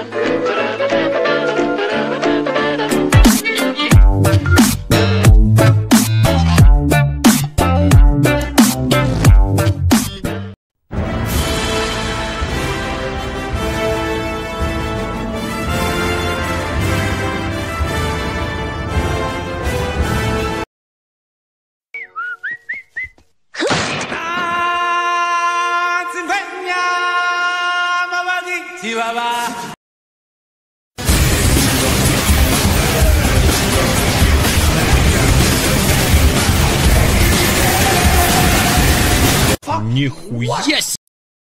Нихуя себе!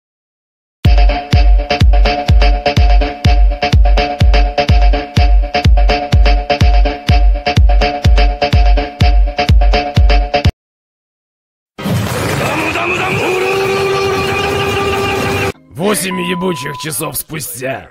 Восемь ебучих часов спустя.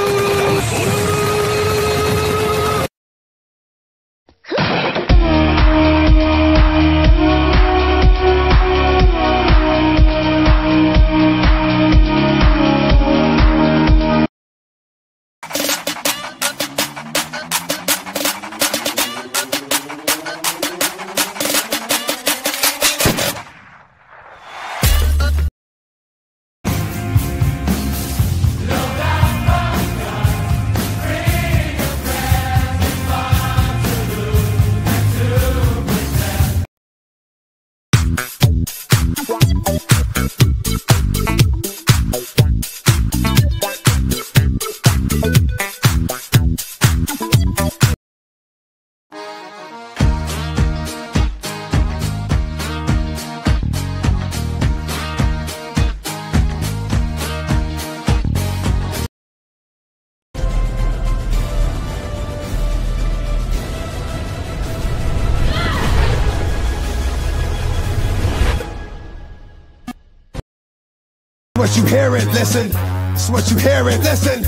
What you hear it, listen. It's what you hear it, listen.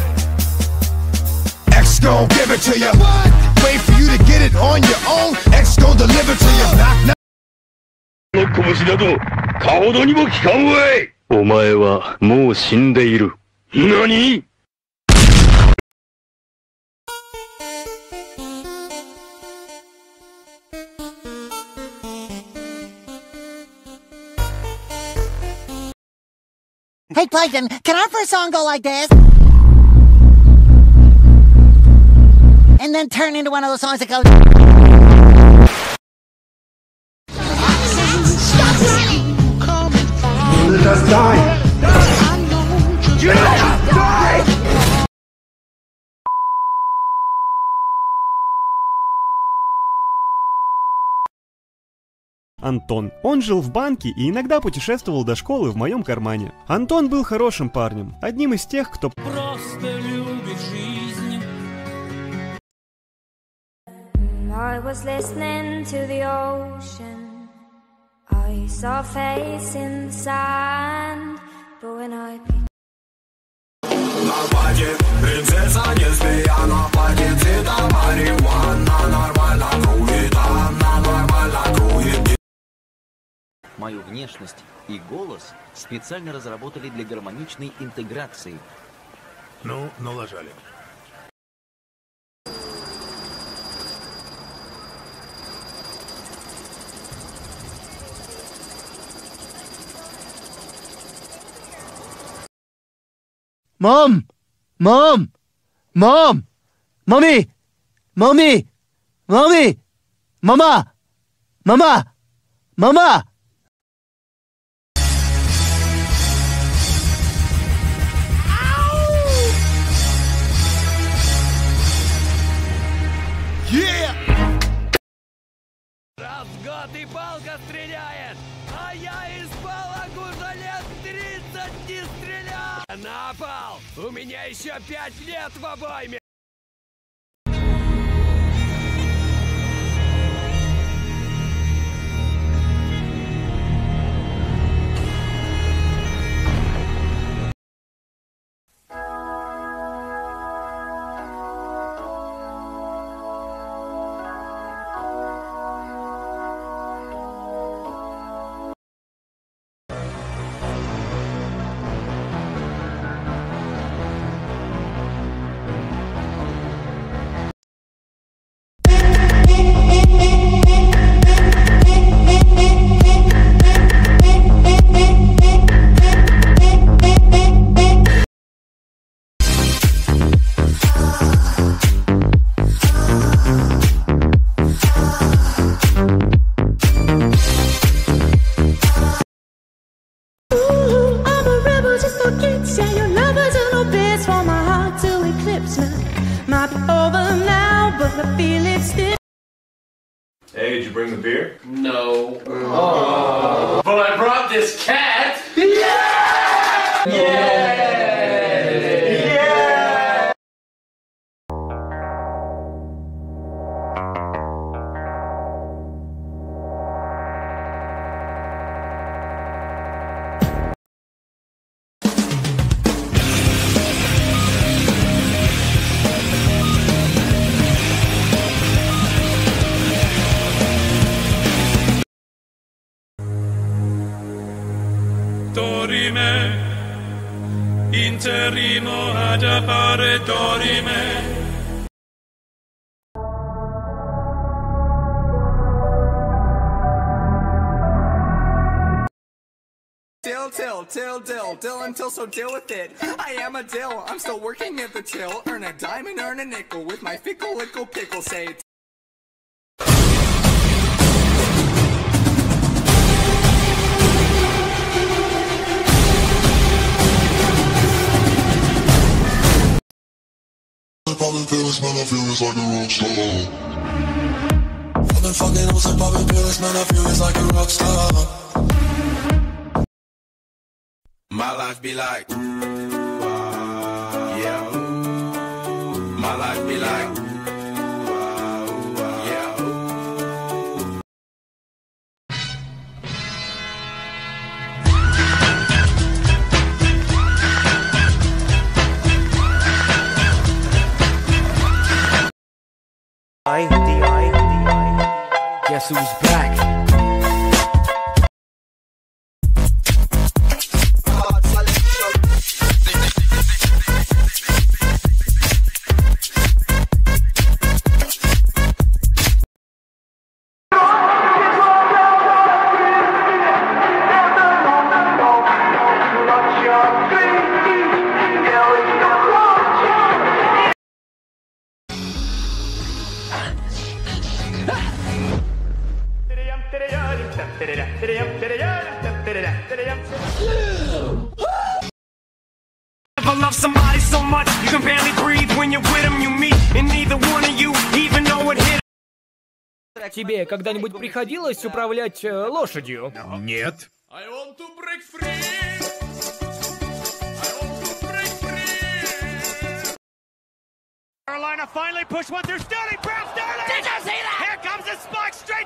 X gon' give it to you. Wait for you to get it on your own. X gon' deliver to you. Knock, knock. の拳など顔どにも効かんわい。お前はもう死んでいる。何？ Hey Plankton, can our first song go like this? And then turn into one of those songs that goes... Let us die! Let us die! Антон. Он жил в банке и иногда путешествовал до школы в моем кармане. Антон был хорошим парнем, одним из тех, кто Просто любит жизнь. I was listening to the ocean. I saw a face in the sand. But when I picked принцесса не спия на платье цвета марихуана. Нормально круги там, нормально круги. Мою внешность и голос специально разработали для гармоничной интеграции. Ну, налажали. Mom! Mom! Mom! Mommy! Mommy! Mommy! Mama! Mama! Mama! Yeah! Раз в год и палка стреляет, а я из палок уже лет 30 не стрелял. На пол! У меня еще 5 лет в обойме! feel it still. Hey, did you bring the beer? No. Oh. But I brought this cat! Yeah! Yeah! Dorime, interrimo ad appare dorime. Dill until so deal with it. I am a dill, I'm still working at the till. Earn a dime and earn a nickel with my fickle lickle pickle say. Poppin' pills, man, I feel it's like a rock star. I've been fucking hoes and poppin' pills, man, I feel it's like a rock star. My life be like, yeah. My life be like, yeah. Guess who's back? I love somebody so much you can barely breathe when you're with them. You meet, and neither one of you even know it hit. Тебе когда-нибудь приходилось управлять лошадью? Нет. I want to break free. I want to break free. Carolina finally pushed one through Sterling. Brown Sterling. Did you see that? Here comes the spike straight